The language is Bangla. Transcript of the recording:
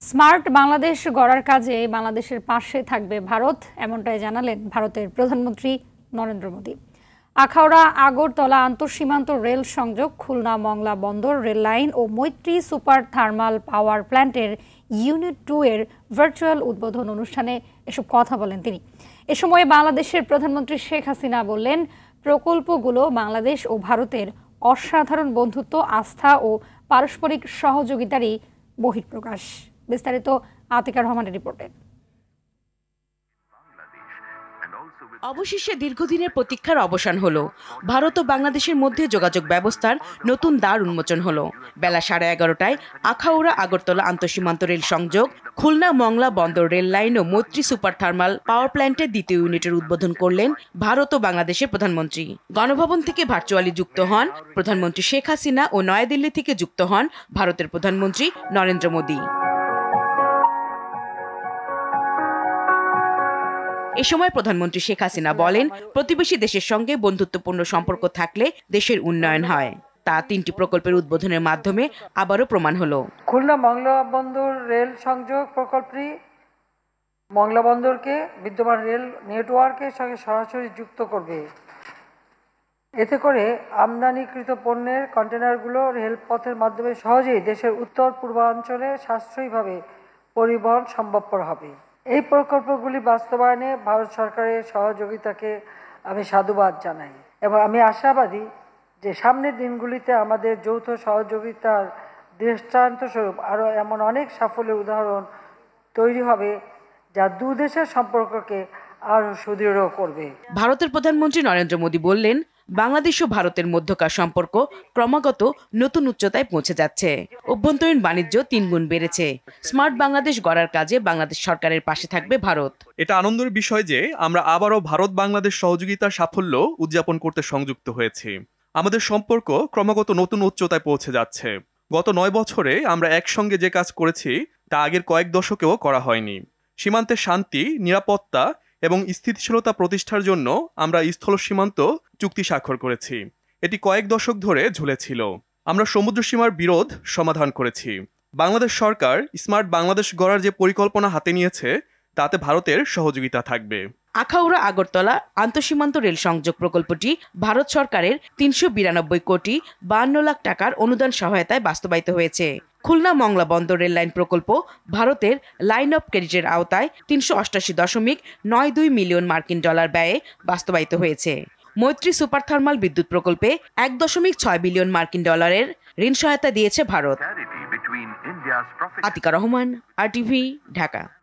স্মার্ট বাংলাদেশ গড়ার কাজে বাংলাদেশের পাশে থাকবে ভারত, এমনটাই জানালেন ভারতের প্রধানমন্ত্রী নরেন্দ্র মোদী। আখাউড়া আগরতলা আন্তঃসীমান্ত রেল সংযোগ, খুলনা মংলা বন্দর রেল লাইন ও মৈত্রী সুপার থার্মাল পাওয়ার প্ল্যান্টের ইউনিট 2 এর ভার্চুয়াল উদ্বোধন অনুষ্ঠানে এসব কথা বলেন তিনি। এ সময় বাংলাদেশের প্রধানমন্ত্রী শেখ হাসিনা বললেন, প্রকল্পগুলো বাংলাদেশ ও ভারতের অসাধারণ বন্ধুত্ব, আস্থা ও পারস্পরিক সহযোগিতারই বহিঃপ্রকাশ। বিস্তারিত আতিকা রহমানের রিপোর্টে। অবশেষে দীর্ঘদিনের প্রতীক্ষার অবসান হলো। ভারত ও বাংলাদেশের মধ্যে যোগাযোগ ব্যবস্থার নতুন দ্বার উন্মোচন হলো। বেলা 11:30টায় আখাউড়া আগরতলা আন্তঃসীমান্ত রেল সংযোগ, খুলনা মংলা বন্দর রেল লাইন ও মৈত্রী সুপার থার্মাল পাওয়ার প্ল্যান্টের দ্বিতীয় ইউনিটের উদ্বোধন করলেন ভারত ও বাংলাদেশের প্রধানমন্ত্রী। গণভবন থেকে ভার্চুয়ালি যুক্ত হন প্রধানমন্ত্রী শেখ হাসিনা ও নয়াদিল্লি থেকে যুক্ত হন ভারতের প্রধানমন্ত্রী নরেন্দ্র মোদী। এ সময় প্রধানমন্ত্রী শেখ হাসিনা বলেন, প্রতিবেশী দেশের সঙ্গে বন্ধুত্বপূর্ণ সম্পর্ক থাকলে দেশের উন্নয়ন হয়। তা 3টি প্রকল্পের উদ্বোধনের মাধ্যমে আবারও প্রমাণ হলো। খুলনা মংলা বন্দর রেল সংযোগ প্রকল্পটি মংলা বন্দরকে বিদ্যমান রেল নেটওয়ার্কের সঙ্গে সরাসরি যুক্ত করবে। এতে করে আমদানিকৃত পণ্যের কন্টেনারগুলো রেলপথের মাধ্যমে সহজেই দেশের উত্তর পূর্বাঞ্চলে সাশ্রয়ীভাবে পরিবহন সম্ভবপর হবে। এই প্রকল্পগুলি বাস্তবায়নে ভারত সরকারের সহযোগিতাকে আমি সাধুবাদ জানাই এবং আমি আশাবাদী যে সামনের দিনগুলিতে আমাদের যৌথ সহযোগিতার দৃষ্টান্তস্বরূপ আরও এমন অনেক সাফল্যের উদাহরণ তৈরি হবে, যা দুদেশের সম্পর্ককে আরও সুদৃঢ় করবে। ভারতের প্রধানমন্ত্রী নরেন্দ্র মোদী বললেন, বাংলাদেশ ও ভারতের মধ্যকার সম্পর্ক ক্রমাগত নতুন উচ্চতায় পৌঁছে যাচ্ছে। অভ্যন্তরীণ বাণিজ্য 3 গুণ বেড়েছে। স্মার্ট বাংলাদেশ গড়ার কাজে বাংলাদেশ সরকারের পাশে থাকবে ভারত। এটা আনন্দের বিষয় যে আমরা আবারও ভারত বাংলাদেশ সহযোগিতার সাফল্য উদযাপন করতে সংযুক্ত হয়েছি। আমাদের সম্পর্ক ক্রমাগত নতুন উচ্চতায় পৌঁছে যাচ্ছে। গত 9 বছরে আমরা একসঙ্গে যে কাজ করেছি তা আগের কয়েক দশকেও করা হয়নি। সীমান্তে শান্তি, নিরাপত্তা এবং স্থিতিশীলতা প্রতিষ্ঠার জন্য আমরা স্থল সীমান্ত চুক্তি স্বাক্ষর করেছি। এটি কয়েক দশক ধরে ঝুলেছিল। আমরা সমুদ্র সীমার বিরোধ সমাধান করেছি। বাংলাদেশ সরকার স্মার্ট বাংলাদেশ গড়ার যে পরিকল্পনা হাতে নিয়েছে তাতে ভারতের সহযোগিতা থাকবে। আখাউড়া আগরতলা আন্তঃসীমান্ত রেল সংযোগ প্রকল্পটি ভারত সরকারের 392 কোটি 52 লাখ টাকার অনুদান সহায়তায় বাস্তবায়িত হয়েছে। খুলনা মংলা বন্দর রেল লাইন প্রকল্প ভারতের লাইন অফ ক্রেডিটের আওতায় 388.92 মিলিয়ন মার্কিন ডলার ব্যয়ে বাস্তবায়িত হয়েছে। মৈত্রী সুপার থার্মাল বিদ্যুৎ প্রকল্পে 1.6 বিলিয়ন মার্কিন ডলারের ঋণ সহায়তা দিয়েছে ভারত। আতিকা রহমান, RTV, ঢাকা।